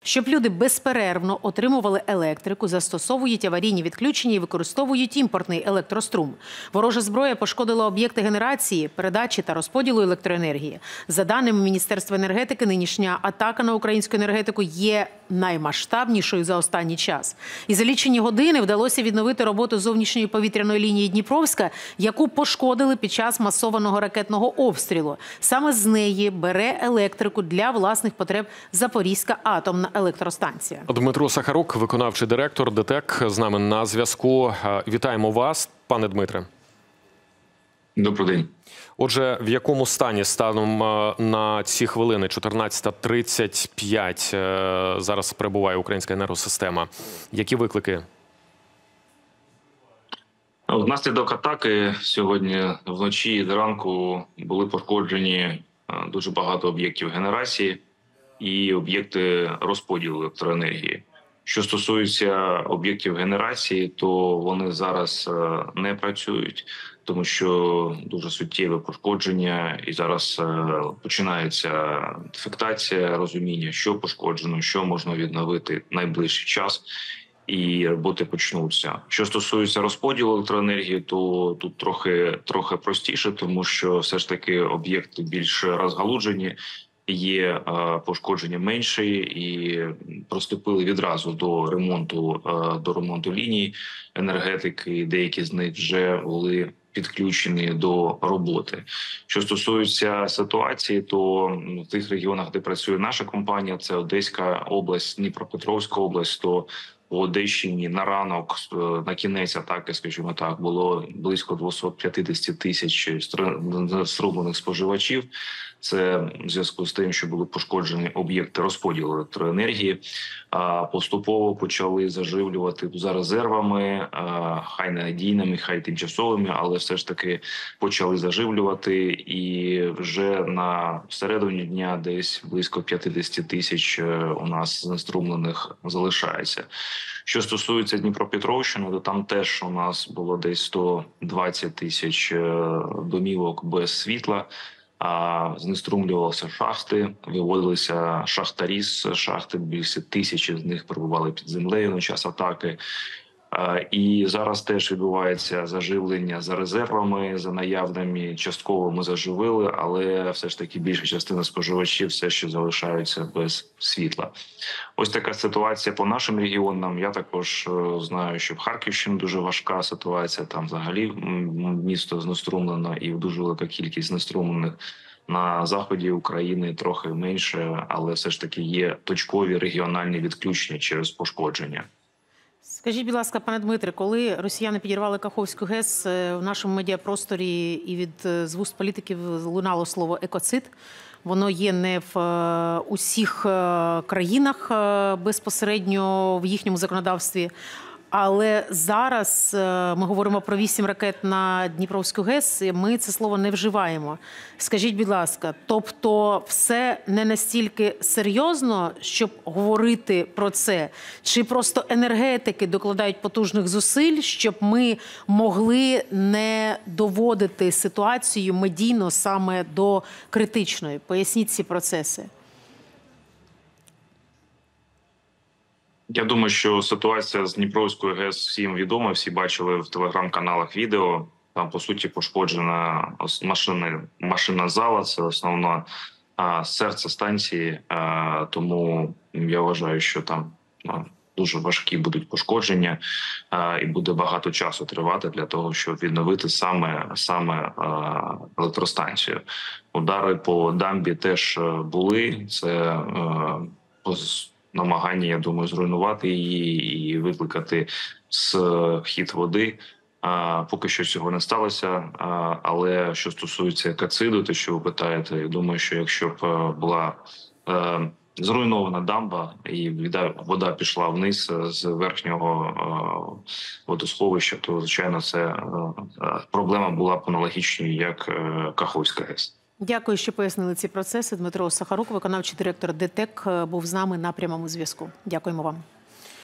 Щоб люди безперервно отримували електрику, застосовують аварійні відключення і використовують імпортний електрострум. Ворожа зброя пошкодила об'єкти генерації, передачі та розподілу електроенергії. За даними Міністерства енергетики, нинішня атака на українську енергетику є наймасштабнішою за останній час. І за лічені години вдалося відновити роботу зовнішньої повітряної лінії Дніпровська, яку пошкодили під час масованого ракетного обстрілу. Саме з неї бере електрику для власних потреб Запорізька атомна електростанція. Дмитро Сахарук, виконавчий директор ДТЕК, з нами на зв'язку. Вітаємо вас, пане Дмитре. Добрий день. Отже, в якому стані станом на ці хвилини, 14:35, зараз перебуває українська енергосистема? Які виклики? Внаслідок атаки сьогодні вночі і зранку були пошкоджені дуже багато об'єктів генерації і об'єкти розподілу електроенергії. Що стосується об'єктів генерації, то вони зараз не працюють, тому що дуже суттєве пошкодження, і зараз починається дефектація, розуміння, що пошкоджено, що можна відновити в найближчий час, і роботи почнуться. Що стосується розподілу електроенергії, то тут трохи простіше, тому що все ж таки об'єкти більш розгалуджені, є пошкодження менші і приступили відразу до ремонту ліній енергетики. Деякі з них вже були підключені до роботи. Що стосується ситуації, то в тих регіонах, де працює наша компанія, це Одеська область, Дніпропетровська область, то по Одещині на ранок, на кінець атаки, скажімо так, було близько 250 тисяч струмлених споживачів. Це в зв'язку з тим, що були пошкоджені об'єкти розподілу електроенергії. Поступово почали заживлювати за резервами, хай надійними, хай тимчасовими, але все ж таки почали заживлювати. І вже на середині дня десь близько 50 тисяч у нас знеструмлених залишається. Що стосується Дніпропетровщини, то там теж у нас було десь 120 тисяч домівок без світла. Знеструмлювалися шахти, виводилися шахтарі з шахти, більше тисячі з них перебували під землею на час атаки. І зараз теж відбувається заживлення за резервами, за наявними. Частково ми заживили, але все ж таки більша частина споживачів все ще залишаються без світла. Ось така ситуація по нашим регіонам. Я також знаю, що в Харківщині дуже важка ситуація. Там взагалі місто знеструмлено і дуже велика кількість знеструмлених. На заході України трохи менше, але все ж таки є точкові регіональні відключення через пошкодження. Скажіть, будь ласка, пане Дмитре, коли росіяни підірвали Каховську ГЕС, в нашому медіапросторі і від з вуст політиків лунало слово «екоцид». Воно є не в усіх країнах безпосередньо в їхньому законодавстві. Але зараз ми говоримо про 8 ракет на Дніпровську ГЕС, і ми це слово не вживаємо. Скажіть, будь ласка, тобто все не настільки серйозно, щоб говорити про це? Чи просто енергетики докладають потужних зусиль, щоб ми могли не доводити ситуацію медійно саме до критичної? Поясніть ці процеси. Я думаю, що ситуація з Дніпровською ГЕС всім відома, всі бачили в телеграм-каналах відео. Там, по суті, пошкоджена машинна зала, це основне серце станції, тому я вважаю, що там дуже важкі будуть пошкодження і буде багато часу тривати для того, щоб відновити саме електростанцію. Удари по дамбі теж були, це намагання, я думаю, зруйнувати її і викликати схід води. Поки що цього не сталося. Але що стосується екоциду, те, що ви питаєте, я думаю, що якщо б була зруйнована дамба і вода пішла вниз з верхнього водосховища, то, звичайно, це проблема була б аналогічною, як Каховська ГЕС. Дякую, що пояснили ці процеси. Дмитро Сахарук, виконавчий директор ДТЕК, був з нами на прямому зв'язку. Дякуємо вам.